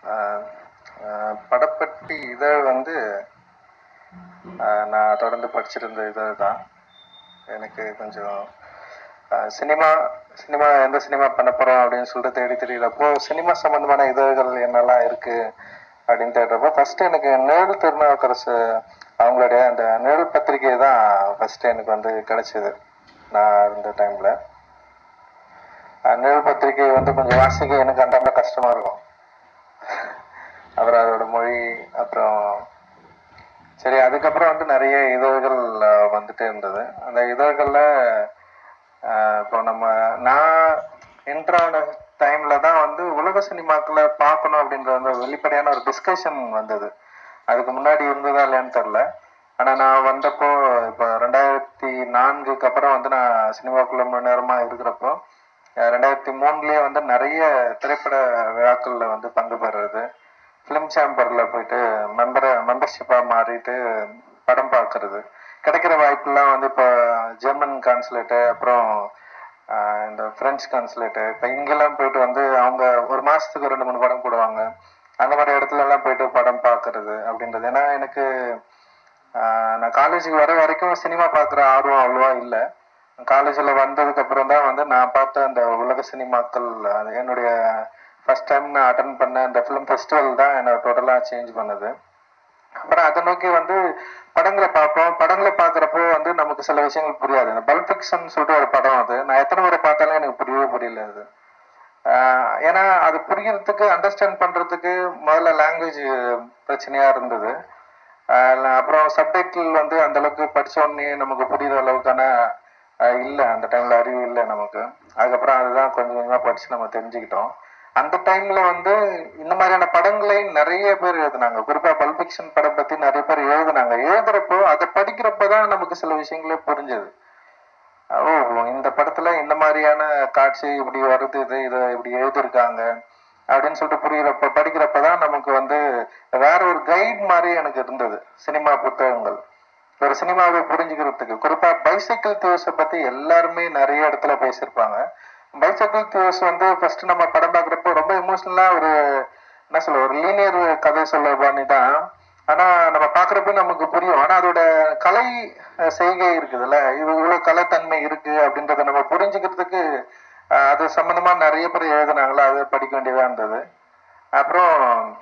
ஆஹ் படப்பட்டி இதழ் வந்து நான் தொடர்ந்து படிச்சிருந்த இதழ் தான். எனக்கு கொஞ்சம் சினிமா சினிமா எந்த சினிமா பண்ண போகிறோம் அப்படின்னு சொல்லிட்டு தேடி தெரியறப்போ சினிமா சம்மந்தமான இதழ்கள் என்னெல்லாம் இருக்குது அப்படின்னு தேடுறப்போ ஃபஸ்ட்டு எனக்கு நிழல் திருநாவுக்கரசு அவங்களுடைய அந்த நிழல் பத்திரிகை தான் ஃபஸ்ட்டு எனக்கு வந்து கிடைச்சிது. நான் இருந்த டைமில் நிழல் பத்திரிகை வந்து கொஞ்சம் வாசிக்க எனக்கு அந்த மாதிரி கஷ்டமாக இருக்கும். அப்புறம் அதோட மொழி அப்புறம் சரி அதுக்கப்புறம் வந்து நிறைய இதழ்கள் வந்துட்டு இருந்தது. அந்த இதழ்களில் இப்போ நான் என்ட்ரான டைமில் தான் வந்து உலக சினிமாக்களை பார்க்கணும் அப்படின்ற வந்து வெளிப்படையான ஒரு டிஸ்கஷன் வந்தது. அதுக்கு முன்னாடி இருந்ததா இல்லையான்னு தெரில. ஆனால் நான் வந்தப்போ இப்போ 2004 அப்புறம் வந்து நான் சினிமாக்குள்ள மணி நேரமாக இருக்கிறப்போ 2003 வந்து நிறைய திரைப்பட விழாக்களில் வந்து பங்கு பெறுறது, ஃபிலிம் சேம்பரில் போயிட்டு மெம்பர்ஷிப்பாக மாறிட்டு படம் பார்க்கறது, கிடைக்கிற வாய்ப்புலாம் வந்து இப்போ ஜெர்மன் கான்சுலேட்டு அப்புறம் இந்த ஃப்ரெஞ்ச் கான்சுலேட்டு இப்போ இங்கெல்லாம் போயிட்டு வந்து அவங்க ஒரு மாதத்துக்கு 2-3 படம் போடுவாங்க. அந்த மாதிரி இடத்துலலாம் போயிட்டு படம் பார்க்கறது அப்படின்றது. ஏன்னா எனக்கு நான் காலேஜுக்கு வர வரைக்கும் சினிமா பார்க்குற ஆர்வம் அவ்வளோவா இல்லை. காலேஜில் வந்ததுக்கு அப்புறம் தான் வந்து நான் பார்த்த அந்த உலக சினிமாக்கள் என்னுடைய ஃபர்ஸ்ட் டைம் நான் அட்டன் பண்ண அந்த ஃபிலிம் ஃபெஸ்டிவல் தான் என்னை டோட்டலாக சேஞ்ச் பண்ணுது. அப்புறம் அதை நோக்கி வந்து படங்களை பார்ப்போம். படங்களை பார்க்குறப்போ வந்து நமக்கு சில விஷயங்கள் புரியாது. இந்த பல்ப் ஃபிக்ஷன் சொல்லிட்டு ஒரு படம், அது நான் எத்தனை முறை பார்த்தாலும் எனக்கு புரியல அது. ஏன்னா அது புரியறதுக்கு அண்டர்ஸ்டாண்ட் பண்ணுறதுக்கு முதல்ல லாங்குவேஜ் பிரச்சனையாக இருந்தது. அப்புறம் சப்டைட்டில் வந்து அந்த அளவுக்கு படித்தோடனே நமக்கு புரியுற அளவுக்கான இல்லை, அந்த டைமில் அறிவு இல்லை நமக்கு. அதுக்கப்புறம் அதுதான் கொஞ்சம் கொஞ்சமாக படித்து நம்ம தெரிஞ்சுக்கிட்டோம். அந்த டைம்ல வந்து இந்த மாதிரியான படங்களை நிறைய பேர் எழுதுனாங்க. குறிப்பா பல்ப் ஃபிக்ஷன் படம் பத்தி நிறைய பேர் எழுதுனாங்க. எழுதுறப்போ அதை படிக்கிறப்பதான் நமக்கு சில விஷயங்களே புரிஞ்சது. ஓ, இந்த படத்துல இந்த மாதிரியான காட்சி இப்படி வருது, இதை இப்படி எழுதியிருக்காங்க அப்படின்னு சொல்லிட்டு புரிகிறப்ப படிக்கிறப்பதான் நமக்கு வந்து வேற ஒரு கைட் மாதிரி எனக்கு இருந்தது சினிமா புத்தகங்கள். ஒரு சினிமாவை புரிஞ்சுக்கிறதுக்கு குறிப்பா பைசைக்கிள் தியோஸை பத்தி எல்லாருமே நிறைய இடத்துல பேசியிருப்பாங்க. பைசைக்கிள் தியோஸ் வந்து ஃபர்ஸ்ட் நம்ம படம் பார்க்குறப்போ ரொம்ப எமோஷனலா ஒரு என்ன சொல்ல ஒரு லீனியர் கதை சொல்ல பண்ணி தான். ஆனா நம்ம பாக்குறப்ப நமக்கு புரியும். ஆனா அதோட கலை செய்கை இருக்குதுல்ல, இது இவ்வளவு கலைத்தன்மை இருக்கு அப்படின்றத நம்ம புரிஞ்சுக்கிறதுக்கு அது சம்பந்தமா நிறைய பேர் எழுதுனாங்களா, அதை படிக்க வேண்டியதா இருந்தது. அப்புறம்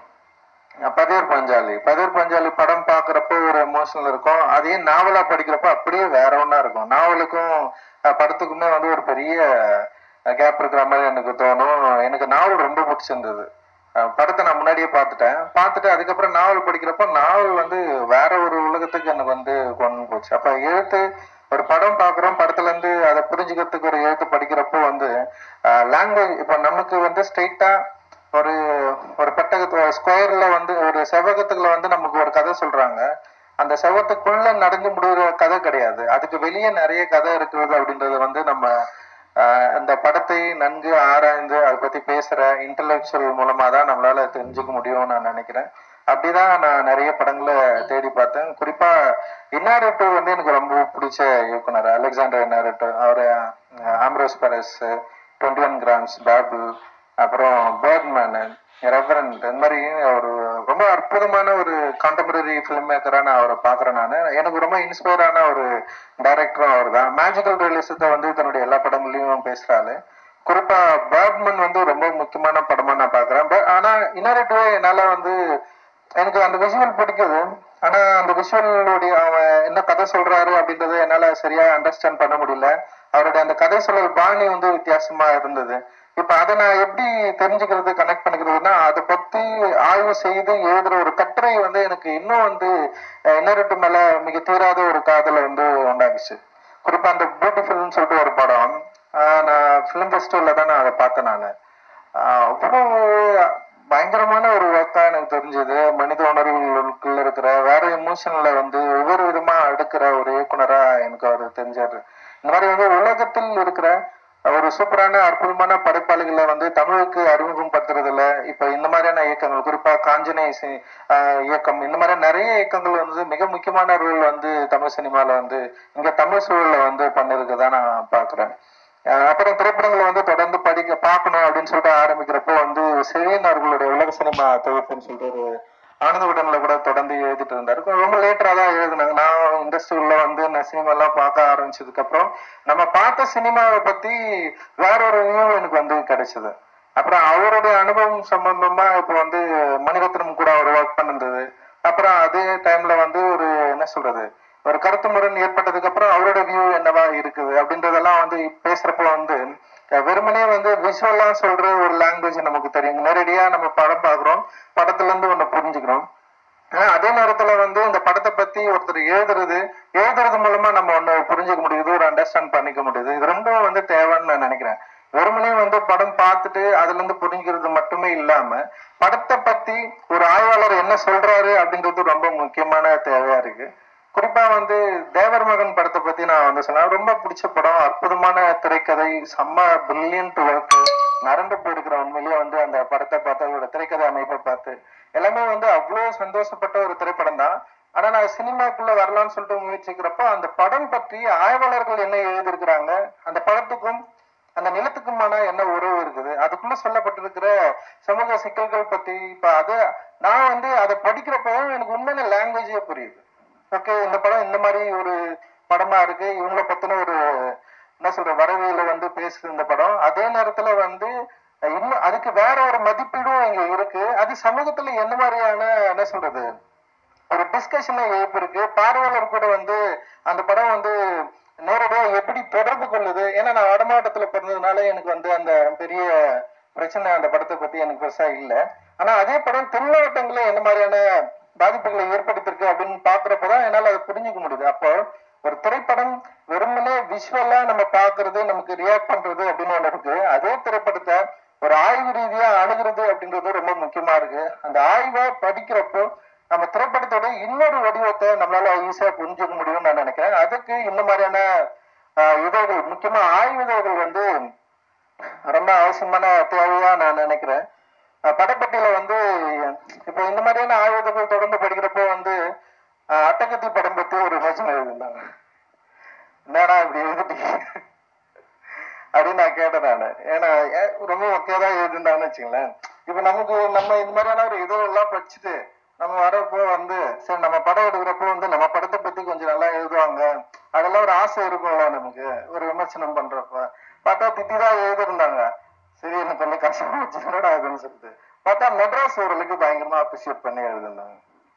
பதேர் பஞ்சாலி படம் பார்க்குறப்போ ஒரு எமோஷனல் இருக்கும். அதே நாவலா படிக்கிறப்போ அப்படியே வேற ஒன்றா இருக்கும். நாவலுக்கும் படத்துக்குமே வந்து ஒரு பெரிய கேப் இருக்கிற மாதிரி எனக்கு தோணும். எனக்கு நாவல் ரொம்ப பிடிச்சிருந்தது. படத்தை நான் முன்னாடியே பார்த்துட்டு அதுக்கப்புறம் நாவல் படிக்கிறப்போ நாவல் வந்து வேற ஒரு உலகத்துக்கு எனக்கு வந்து கொண்டு போச்சு. அப்போ எழுத்து ஒரு படம் பார்க்குறோம், படத்துல இருந்து அதை புரிஞ்சுக்கிறதுக்கு ஒரு எழுத்து படிக்கிறப்போ வந்து லாங்குவேஜ் இப்போ நமக்கு வந்து ஸ்ட்ரெயிட்டா ஒரு ஒரு பெட்டகத்து ஸ்கொயர்ல வந்து ஒரு செவ்வகத்துக்குள்ள வந்து நமக்கு ஒரு கதை சொல்றாங்க. அந்த செவ்வகத்துக்குள்ள நடந்து முடிகிற கதை கிடையாது, அதுக்கு வெளியே நிறைய கதை இருக்கிறது அப்படின்றது வந்து நம்ம அந்த படத்தை நன்கு ஆராய்ந்து அதை பத்தி பேசுற இன்டலெக்சுவல் மூலமா தான் நம்மளால தெரிஞ்சுக்க முடியும்னு நான் நினைக்கிறேன். அப்படிதான் நான் நிறைய படங்களை தேடி பார்த்தேன். குறிப்பா இன்னாரிட்டோ வந்து எனக்கு ரொம்ப பிடிச்ச இயக்குனர் அலெக்சாண்டர் இன்னாரிட்டோ. அவரு ஆம்ப்ரோஸ் பெரஸ், 21 கிராம்ஸ், பேபிள், அப்புறம் பேர்ட்மேனு, ரெவரண்ட், இந்த மாதிரி ஒரு ரொம்ப அற்புதமான ஒரு கான்டெம்பரரி ஃபிலிம் மேக்கரா நான் அவரை பார்க்குறேன். நான் எனக்கு ரொம்ப இன்ஸ்பயரான ஒரு டைரக்டரும் அவர் தான். மேஜிக்கல் ரியலிசத்தை வந்து தன்னுடைய எல்லா படங்கள்லையும் பேசுறாரு. குறிப்பா பேட்மேன் வந்து ரொம்ப முக்கியமான படமா நான் பார்க்குறேன். ஆனா இன்னாரிட்டோ என்னால வந்து எனக்கு அந்த விஷுவல் பிடிக்குது. ஆனா அந்த விஷுவலுடைய அவன் என்ன கதை சொல்றாரு அப்படின்றத என்னால சரியா அண்டர்ஸ்டாண்ட் பண்ண முடியல. அவருடைய அந்த கதை சொல்லல் பாணி வந்து வித்தியாசமா இருந்தது. இப்ப அதை நான் எப்படி தெரிஞ்சுக்கிறது, கனெக்ட் பண்ணிக்கிறதுனா அதை பத்தி ஆய்வு செய்து எழுதுற ஒரு கட்டுரை வந்து எனக்கு இன்னும் வந்து இன்னொரு மேல மிக தீராத ஒரு காதலை வந்து உண்டாக்குச்சு. குறிப்பா அந்த பியூட்டிஃபுல்னு சொல்லிட்டு ஒரு படம் நான் ஃபிலிம் ஃபெஸ்டிவல்ல தான் நான் அதை பார்த்தேன். நான் அவ்வளோ பயங்கரமான ஒரு ஒர்க்கா எனக்கு தெரிஞ்சது. மனித உணர்வுகளுக்குள்ள இருக்கிற வேற எமோஷன்ல வந்து ஒவ்வொரு விதமா அடுக்கிற ஒரு இயக்குனரா எனக்கு அவர் தெரிஞ்சாரு. இந்த மாதிரி வந்து உலகத்தில் இருக்கிற ஒரு சூப்பரான அற்புதமான படைப்பாளிகளை வந்து தமிழுக்கு அறிமுகம் படுத்துறதுல இப்ப இந்த மாதிரியான இயக்கங்கள், குறிப்பா காஞ்சனை இயக்கம், இந்த மாதிரி நிறைய இயக்கங்கள் வந்து மிக முக்கியமான ரோல் வந்து தமிழ் சினிமால வந்து இங்க தமிழ் சூழல்ல வந்து பண்ணிருக்கதான் நான் பாக்குறேன். அப்புறம் திரைப்படங்களை வந்து தொடர்ந்து பார்க்கணும் அப்படின்னு சொல்லிட்டு ஆரம்பிக்கிறப்போ வந்து செழியன் அவர்களுடைய உலக சினிமா தொகுப்புன்னு சொல்லிட்டு ஒரு ஆனந்த விடன்ல கூட தொடர்ந்து எழுதிட்டு இருந்தாரு. ரொம்ப லேட்டரா தான் எழுதினாங்க. நான் இண்டஸ்ட்ரியில வந்து நான் சினிமா எல்லாம் பார்க்க ஆரம்பிச்சதுக்கு அப்புறம் நம்ம பார்த்த சினிமாவை பத்தி வேற ஒரு வியூ எனக்கு வந்து கிடைச்சது. அப்புறம் அவருடைய அனுபவம் சம்பந்தமா இப்போ வந்து மணிரத்னம் கூட அவர் ஒர்க் பண்ணிருந்தது. அப்புறம் அதே டைம்ல வந்து ஒரு என்ன சொல்றது ஒரு கருத்து முரண் ஏற்பட்டதுக்கு அப்புறம் அவரோட வியூ என்னவா இருக்குது அப்படின்றதெல்லாம் வந்து பேசுறப்ப வந்து வெறுமனே வந்து விஷுவலா சொல்ற ஒரு லாங்குவேஜ் நமக்கு தெரியும். நேரடியா நம்ம படம் பாக்குறோம், படத்துல இருந்து ஒண்ணு புரிஞ்சுக்கிறோம். ஆனா அதே நேரத்துல வந்து இந்த படத்தை பத்தி ஒருத்தர் எழுதுறது மூலமா நம்ம ஒண்ணு புரிஞ்சுக்க முடியுது, ஒரு அண்டர்ஸ்டாண்ட் பண்ணிக்க முடியுது. இது ரெண்டும் வந்து தேவைன்னு நான் நினைக்கிறேன். வெறுமனே வந்து படம் பார்த்துட்டு அதுல இருந்து புரிஞ்சுக்கிறது மட்டுமே இல்லாம படத்தை பத்தி ஒரு ஆய்வாளர் என்ன சொல்றாரு அப்படின்றது ரொம்ப முக்கியமான தேவையா இருக்கு. குறிப்பா வந்து தேவர் மகன் படத்தை பத்தி நான் வந்து சொன்னேன். ரொம்ப பிடிச்ச படம், அற்புதமான திரைக்கதை, செம்ம பிரில்லியன்ட் ஒர்க். மறந்து போயிருக்கிற உண்மையிலேயே வந்து அந்த படத்தை பார்த்து அதோட திரைக்கதை அமைப்பை பார்த்து எல்லாமே வந்து அவ்வளவு சந்தோஷப்பட்ட ஒரு திரைப்படம் தான். ஆனா நான் சினிமாக்குள்ள வரலாம்னு சொல்லிட்டு முயற்சிக்கிறப்போ அந்த படம் பற்றி ஆய்வாளர்கள் என்ன எழுதியிருக்கிறாங்க, அந்த படத்துக்கும் அந்த நிலத்துக்குமான என்ன உறவு இருக்குது, அதுக்குள்ள சொல்லப்பட்டிருக்கிற சமூக சிக்கல்கள் பத்தி இப்ப அது நான் வந்து அதை படிக்கிறப்பதான் எனக்கு உண்மையான லாங்குவேஜே புரியுது. ஓகே, இந்த படம் இந்த மாதிரி ஒரு படமா இருக்கு, இவங்களை பத்தின ஒரு என்ன சொல்ற வரவியல வந்து பேசுது இந்த படம். அதே நேரத்துல வந்து இன்னும் அதுக்கு வேற ஒரு மதிப்பீடும் இங்க இருக்கு. அது சமூகத்துல என்ன மாதிரியான என்ன சொல்றது ஒரு டிஸ்கஷனை எழுப்பிருக்கு. பார்வையாளர் கூட வந்து அந்த படம் வந்து நேரடியா எப்படி தொடர்பு கொள்ளுது. ஏன்னா நான் வடமாவட்டத்துல பிறந்ததுனால எனக்கு வந்து அந்த பெரிய பிரச்சனை அந்த படத்தை பத்தி எனக்கு பெருசா இல்லை. ஆனா அதே படம் தென் மாவட்டங்கள்ல என்ன மாதிரியான பாதிப்புகளை ஏற்படுத்திருக்கு அப்படின்னு பாக்குறப்பதான் என்னால அதை புரிஞ்சுக்க முடியுது. அப்போ ஒரு திரைப்படம் வெறுமனே விஷுவலா நம்ம பாக்குறது, நமக்கு ரியாக்ட் பண்றது அப்படின்னு ஒண்ணு இருக்கு. அதே திரைப்படத்தை ஒரு ஆய்வு ரீதியா அணுகிறது அப்படின்றது ரொம்ப முக்கியமா இருக்கு. அந்த ஆய்வை படிக்கிறப்போ நம்ம திரைப்படத்தோட இன்னொரு வடிவத்தை நம்மளால ஈஸியா புரிஞ்சுக்க முடியும்னு நான் நினைக்கிறேன். அதுக்கு இந்த மாதிரியான இதழ்கள், முக்கியமா ஆய்வு இதழ்கள் வந்து ரொம்ப அவசியமான தேவையா நான் நினைக்கிறேன். படப்பட்டியில வந்து இப்போ இந்த மாதிரியான ஆய்வுகள் தொடர்ந்து படிக்கிறப்போ வந்து அட்டகத்தி படம் பத்தி ஒரு யோசனை எழுதிருந்தாங்க. என்னடா இப்படி எழுதிட்டீங்க அப்படின்னு நான் கேட்டேன் நானு. ஏன்னா ரொம்ப ஒக்கையதான் எழுதிருந்தாங்கன்னு வச்சுங்களேன். இப்ப நமக்கு நம்ம இந்த மாதிரியான ஒரு இதெல்லாம் படிச்சுட்டு நம்ம வரப்போ வந்து சரி நம்ம படம் எடுக்கிறப்போ வந்து நம்ம படத்தை பத்தி கொஞ்சம் நல்லா எழுதுவாங்க, அதெல்லாம் ஒரு ஆசை இருக்கும்ல நமக்கு. ஒரு விமர்சனம் பண்றப்ப பார்த்தா திட்டிதான் எழுதிருந்தாங்க. சரி எனக்கு கொஞ்சம் கஷ்டமா வச்சு என்னடா ஆகுதுன்னு சொல்லிட்டு பார்த்தா மெட்ராஸ் ஓரளவுக்கு பயங்கரமா அப்ரிசியேட் பண்ணி எழுதிருந்தாங்க.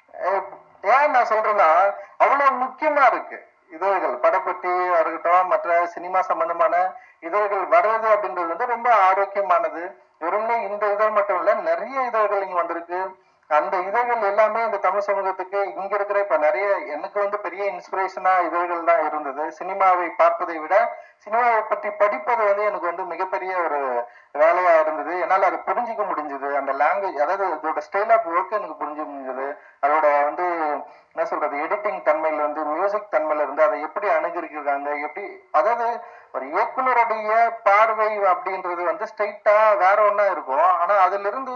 ஏன் நான் சொல்றேன்னா அவ்வளவு முக்கியமா இருக்கு இதழ்கள், படப்பட்டி இருக்கட்டும், மற்ற சினிமா சம்பந்தமான இதழ்கள் வர்றது அப்படின்றது வந்து ரொம்ப ஆரோக்கியமானது. வெறும்னே இந்த இதழ் மட்டும் இல்ல, நிறைய இதழ்கள் இங்க வந்திருக்கு. அந்த இதழ்கள் எல்லாமே இந்த தமிழ் சமூகத்துக்கு இங்க இருக்கிற இப்ப நிறைய எனக்கு வந்து பெரிய இன்ஸ்பிரேஷனா இதழ்கள் தான் இருந்தது. சினிமாவை பார்ப்பதை விட சினிமாவை பற்றி படிப்பது வந்து எனக்கு வந்து மிகப்பெரிய ஒரு வேலையா இருந்தது. என்னால அதை புரிஞ்சுக்க முடிஞ்சது. அந்த லாங்குவேஜ், அதாவது அதோட ஸ்டைல் ஆஃப் ஒர்க் எனக்கு புரிஞ்சு முடிஞ்சது. அதோட வந்து என்ன சொல்றது எடிட்டிங் தன்மையில இருந்து மியூசிக் தன்மையில இருந்து அதை எப்படி அணுகிருக்கிறாங்க, எப்படி அதாவது ஒரு இயக்குனருடைய பார்வை அப்படின்றது வந்து ஸ்ட்ரெயிட்டா வேற ஒன்னா இருக்கும். ஆனா அதுல இருந்து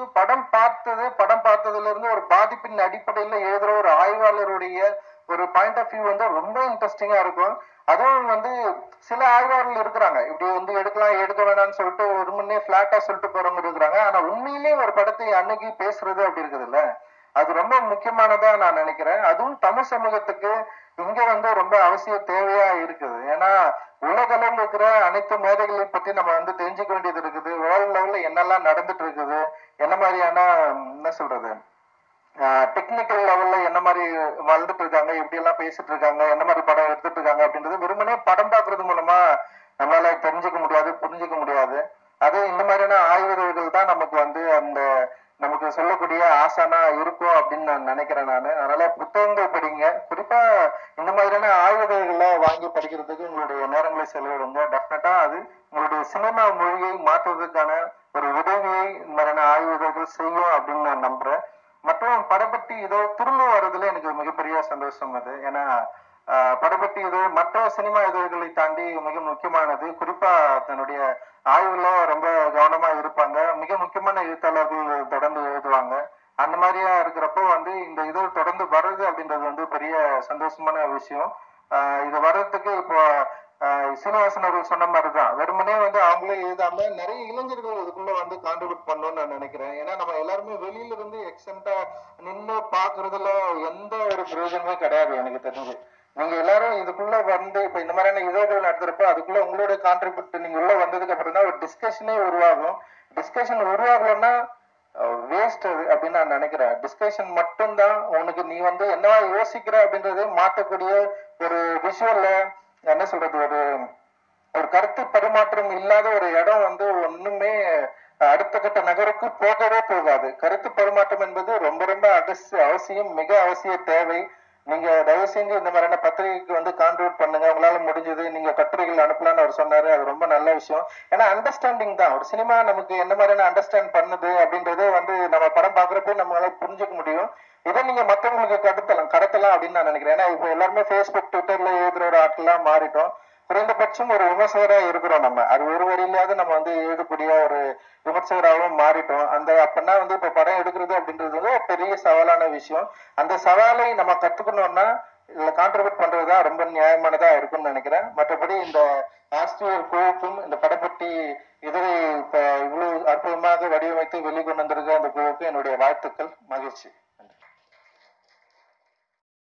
படம் பார்த்ததுல இருந்து ஒரு பாதிப்பின் அடிப்படையில எழுதுற ஒரு ஆய்வாளருடைய ஒரு பாயிண்ட் ஆஃப் வியூ வந்து ரொம்ப இன்ட்ரெஸ்டிங்கா இருக்கும். அதுவும் வந்து சில ஆய்வாளர்கள் இருக்கிறாங்க இப்படி வந்து எடுக்கலாம் எடுக்க வேணாம்னு சொல்லிட்டு ஒரு முன்னே பிளாட்டா சொல்லிட்டு போறவங்க இருக்கிறாங்க. ஆனா உண்மையிலேயே ஒரு படத்தை அன்னைக்கு பேசுறது அப்படி இருக்குது இல்ல, அது ரொம்ப முக்கியமானதா நான் நினைக்கிறேன். அதுவும் தமிழ் சமூகத்துக்கு இங்க வந்து ரொம்ப அவசிய தேவையா இருக்குது. ஏன்னா உலக அளவில் இருக்கிற அனைத்து மேதைகளை பற்றி நம்ம வந்து தெரிஞ்சுக்க வேண்டியது இருக்குது. வேர்ல்ட் லெவல்ல என்னெல்லாம் நடந்துட்டு இருக்குது, என்ன மாதிரியான என்ன சொல்றது டெக்னிக்கல் லெவல்ல என்ன மாதிரி வளர்ந்துட்டு இருக்காங்க, எப்படி எல்லாம் பேசிட்டு இருக்காங்க, என்ன மாதிரி படம் எடுத்துட்டு இருக்காங்க அப்படின்றது வெறுமனே படம் பார்க்கறது மூலமா நம்மளால தெரிஞ்சுக்க முடியாது, புரிஞ்சுக்க முடியாது. அது இந்த மாதிரியான ஆய்வுகள் தான் நமக்கு வந்து அந்த நமக்கு சொல்லக்கூடிய ஆசானா இருக்கும் அப்படின்னு நான் நினைக்கிறேன் நானு. அதனால புத்தகங்கள் படிங்க. குறிப்பா இந்த மாதிரியான ஆய்வுகளை வாங்கி படிக்கிறதுக்கு உங்களுடைய நேரங்களை செலவிடுங்க. டெஃபினட்டா அது உங்களுடைய சினிமா மொழியை மாற்றுவதற்கான ஒரு உதவியை இந்த மாதிரியான ஆய்வுகள் செய்யும் அப்படின்னு நான் நம்புறேன். மற்றும் படப்பட்டி இதோ திரும்ப வர்றதுல எனக்கு மிகப்பெரிய சந்தோஷம் அது. ஏன்னா படப்பட்டி இது மற்ற சினிமா இதழ்களை தாண்டி மிக முக்கியமானது. குறிப்பா தன்னுடைய ஆய்வுல ரொம்ப கவனமா இருப்பாங்க. மிக முக்கியமான எழுத்தாளர்கள் தொடர்ந்து எழுதுவாங்க. அந்த மாதிரியா இருக்கிறப்போ வந்து இந்த இதழ் தொடர்ந்து வர்றது அப்படின்றது வந்து பெரிய சந்தோஷமான விஷயம். இது வர்றதுக்கு இப்போ சீனிவாசன் அவர்கள் சொன்ன மாதிரிதான் வெறுமனே வந்து அவங்களே எழுதாம நிறைய இளைஞர்கள் இதுக்குள்ள வந்து கான்ட்ரிபியூட் பண்ணணும்னு நான் நினைக்கிறேன். ஏன்னா நம்ம எல்லாருமே வெளியில இருந்து எக்ஸென்டா நின்று பாக்குறதுல எந்த ஒரு பிரயோஜனமே கிடையாது எனக்கு தெரிஞ்சு. நீங்க எல்லாரும் இதுக்குள்ள வந்து இப்ப இந்த மாதிரியான இதழ்கள் நடத்துறப்ப அதுக்குள்ள உங்களுடைய கான்ட்ரிபியூட் நீங்க உள்ள வந்ததுக்கு அப்புறம் தான் ஒரு டிஸ்கஷனே உருவாகும். டிஸ்கஷன் உருவாகலன்னா வேஸ்ட் அது அப்படின்னு நான் நினைக்கிறேன். டிஸ்கஷன் மட்டும்தான் உனக்கு நீ வந்து என்னவா யோசிக்கிற அப்படின்றது மாற்றக்கூடிய ஒரு விஷுவல்ல என்ன சொல்றது ஒரு ஒரு கருத்து பரிமாற்றம் இல்லாத ஒரு இடம் வந்து ஒண்ணுமே அடுத்த கட்ட நகருக்கு போகவே போகாது. கருத்து பரிமாற்றம் என்பது ரொம்ப ரொம்ப அவசியம், மிக அவசிய தேவை. நீங்க தயவு செஞ்சு இந்த மாதிரியான பத்திரிகைக்கு வந்து கான்ட்ரிபியூட் பண்ணுங்க, உங்களால முடிஞ்சது. நீங்க கட்டுரைகள் அனுப்பலாம்னு அவர் சொன்னாரு, அது ரொம்ப நல்ல விஷயம். ஏன்னா அண்டர்ஸ்டாண்டிங் தான் ஒரு சினிமா நமக்கு என்ன மாதிரியான அண்டர்ஸ்டாண்ட் பண்ணுது அப்படின்றது வந்து நம்ம படம் பாக்குறப்ப நம்மளால புரிஞ்சுக்க முடியும். இதை நீங்க மற்றவங்களுக்கு கடத்தலாம் அப்படின்னு நான் நினைக்கிறேன். ஏன்னா இப்போ எல்லாருமே ஃபேஸ்புக் ட்விட்டர்ல எழுதுற ஒரு ஆட்கள்லாம் மாறிட்டோம். குறைந்தபட்சம் ஒரு விமர்சகரா இருக்கிறோம் நம்ம. அது ஒரு வரியிலாவது நம்ம வந்து எழுதக்கூடிய ஒரு விமர்சகராகவும் மாறிட்டோம். அந்த அப்பன்னா வந்து இப்ப படம் எடுக்கிறது அப்படின்றது வந்து பெரிய சவாலான விஷயம். அந்த சவாலை நம்ம கத்துக்கணும்னா இதுல கான்ட்ரிபியூட் பண்றதுதான் ரொம்ப நியாயமானதா இருக்கும்னு நினைக்கிறேன். மற்றபடி இந்த ஆசிரியர் குழுக்கும் இந்த படப்பட்டி இதை இப்ப இவ்வளவு அற்புதமாக வடிவமைத்து வெளிக்கொண்டு வந்திருக்க அந்த குழுவுக்கு என்னுடைய வாழ்த்துக்கள், மகிழ்ச்சி.